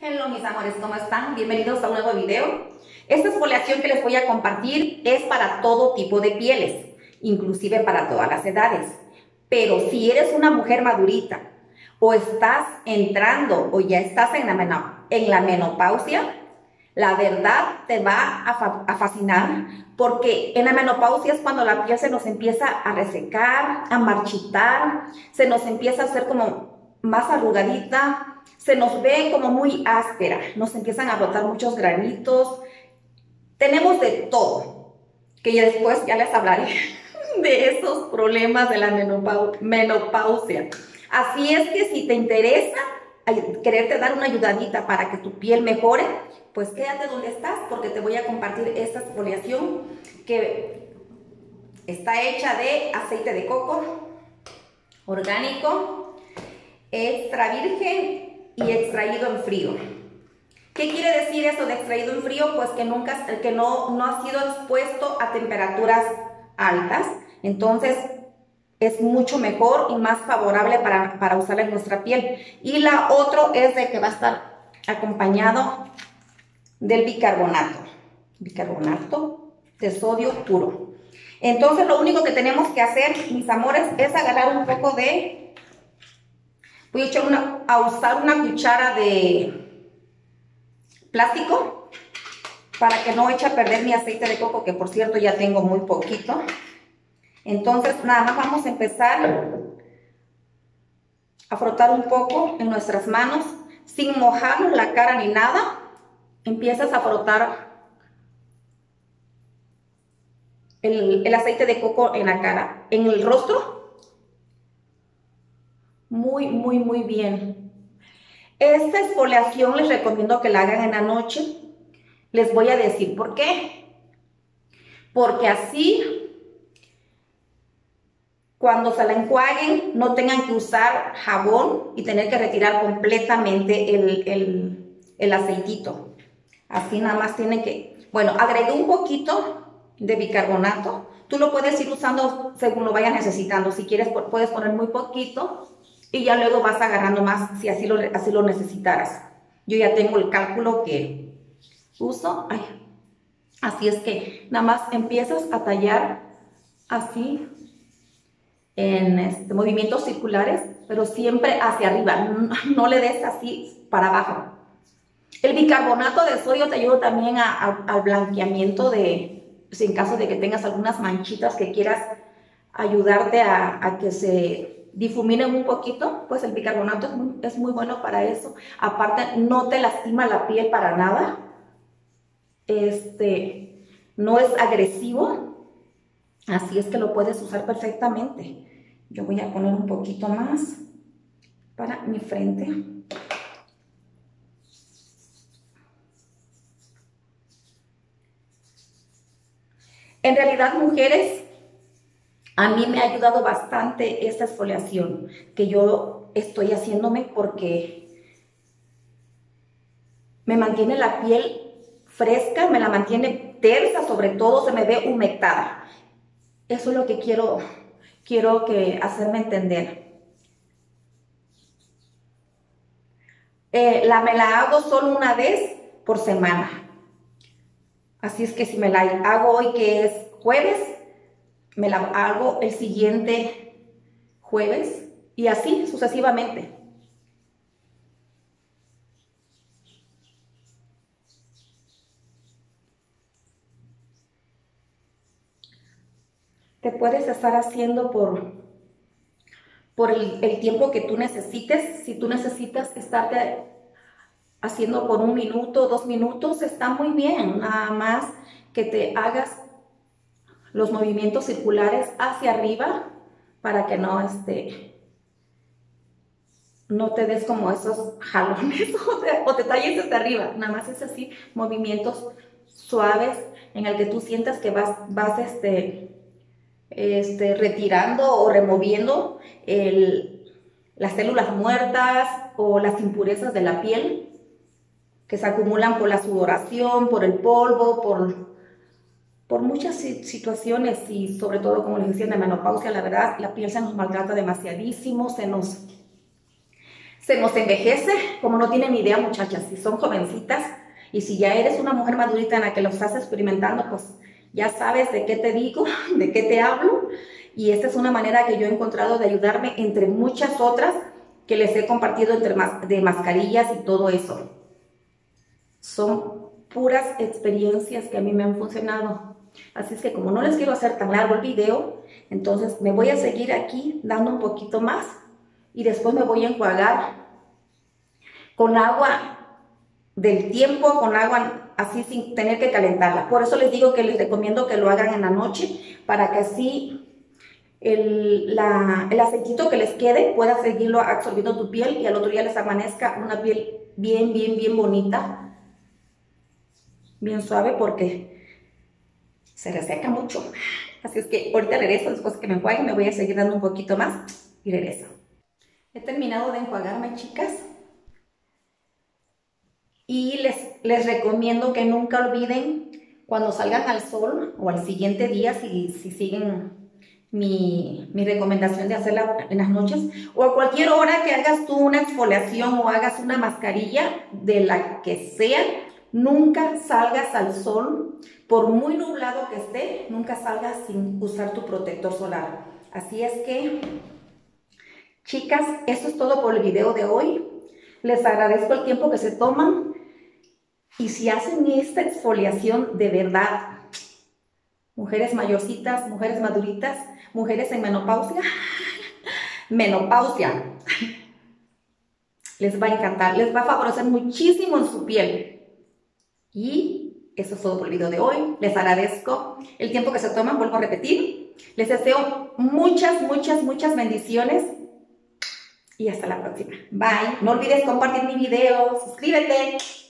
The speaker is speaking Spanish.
Hello mis amores, ¿cómo están? Bienvenidos a un nuevo video. Esta exfoliación que les voy a compartir es para todo tipo de pieles, inclusive para todas las edades. Pero si eres una mujer madurita o estás entrando o ya estás en la menopausia, la verdad te va a fascinar, porque en la menopausia es cuando la piel se nos empieza a resecar, a marchitar, se nos empieza a hacer como más arrugadita, se nos ve como muy áspera, nos empiezan a brotar muchos granitos, tenemos de todo, que ya después ya les hablaré de esos problemas de la menopausia. Así es que si te interesa quererte dar una ayudadita para que tu piel mejore, pues quédate donde estás, porque te voy a compartir esta exfoliación que está hecha de aceite de coco orgánico, extra virgen y extraído en frío. ¿Qué quiere decir eso de extraído en frío? Pues que no ha sido expuesto a temperaturas altas, entonces es mucho mejor y más favorable para usar en nuestra piel. Y la otra es de que va a estar acompañado del bicarbonato de sodio puro. Entonces lo único que tenemos que hacer, mis amores, es agarrar un poco de... Voy a usar una cuchara de plástico para que no eche a perder mi aceite de coco, que por cierto ya tengo muy poquito. Entonces nada más vamos a empezar a frotar un poco en nuestras manos sin mojarnos la cara ni nada. Empiezas a frotar el aceite de coco en la cara, en el rostro. Muy bien. Esta exfoliación les recomiendo que la hagan en la noche. Les voy a decir por qué. Porque así, cuando se la enjuaguen, no tengan que usar jabón y tener que retirar completamente el aceitito. Así nada más tienen que... Bueno, agregué un poquito de bicarbonato. Tú lo puedes ir usando según lo vayas necesitando. Si quieres, puedes poner muy poquito y ya luego vas agarrando más si así lo necesitaras. Yo ya tengo el cálculo que uso. Ay. Así es que nada más empiezas a tallar así en movimientos circulares, pero siempre hacia arriba. No le des así para abajo. El bicarbonato de sodio te ayuda también al blanqueamiento en caso de que tengas algunas manchitas que quieras ayudarte a que se difuminen un poquito, pues el bicarbonato es muy bueno para eso. Aparte, no te lastima la piel para nada. No es agresivo, así es que lo puedes usar perfectamente. Yo voy a poner un poquito más para mi frente. En realidad, mujeres, a mí me ha ayudado bastante esta exfoliación que yo estoy haciéndome, porque me mantiene la piel fresca, me la mantiene tersa, sobre todo se me ve humectada. Eso es lo que quiero hacerme entender. Me la hago solo una vez por semana. Así es que si me la hago hoy, que es jueves, me la hago el siguiente jueves y así sucesivamente. Te puedes estar haciendo por el tiempo que tú necesites. Si tú necesitas estarte haciendo por 1 minuto, 2 minutos, está muy bien. Nada más que te hagas los movimientos circulares hacia arriba para que no te des como esos jalones o te talles hacia arriba. Nada más es así, movimientos suaves en el que tú sientas que vas retirando o removiendo las células muertas o las impurezas de la piel que se acumulan por la sudoración, por el polvo, por muchas situaciones. Y sobre todo, como les decía, en la menopausia, la verdad, la piel se nos maltrata demasiadísimo, se se nos envejece, como no tienen ni idea, muchachas, si son jovencitas y si ya eres una mujer madurita en la que lo estás experimentando, pues ya sabes de qué te digo, de qué te hablo. Y esta es una manera que yo he encontrado de ayudarme entre muchas otras que les he compartido de mascarillas y todo eso. Son puras experiencias que a mí me han funcionado. Así es que como no les quiero hacer tan largo el video, entonces me voy a seguir aquí dando un poquito más y después me voy a enjuagar con agua del tiempo, con agua así sin tener que calentarla. Por eso les digo que les recomiendo que lo hagan en la noche para que así el aceitito que les quede pueda seguirlo absorbiendo tu piel y al otro día les amanezca una piel bien bonita, bien suave, porque se reseca mucho. Así es que ahorita regreso, después que me enjuague me voy a seguir dando un poquito más y regreso. He terminado de enjuagarme, chicas, y les recomiendo que nunca olviden cuando salgan al sol o al siguiente día, si siguen mi recomendación de hacerla en las noches, o a cualquier hora que hagas tú una exfoliación o hagas una mascarilla de la que sea, nunca salgas al sol, por muy nublado que esté, nunca salgas sin usar tu protector solar. Así es que, chicas, esto es todo por el video de hoy. Les agradezco el tiempo que se toman y si hacen esta exfoliación de verdad, mujeres mayorcitas, mujeres maduritas, mujeres en menopausia, les va a encantar, les va a favorecer muchísimo en su piel. Y eso es todo por el video de hoy. Les agradezco el tiempo que se toman, vuelvo a repetir. Les deseo muchas bendiciones y hasta la próxima. Bye. No olvides compartir mi video, suscríbete.